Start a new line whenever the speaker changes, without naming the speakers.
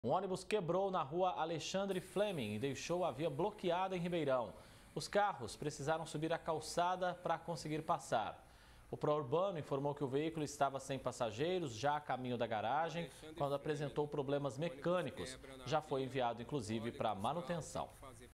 Um ônibus quebrou na rua Alexandre Fleming e deixou a via bloqueada em Ribeirão. Os carros precisaram subir a calçada para conseguir passar. O Prourbano informou que o veículo estava sem passageiros, já a caminho da garagem, quando apresentou problemas mecânicos. Já foi enviado, inclusive, para manutenção.